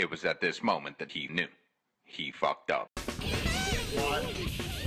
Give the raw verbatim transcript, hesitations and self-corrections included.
It was at this moment that he knew. He fucked up. One.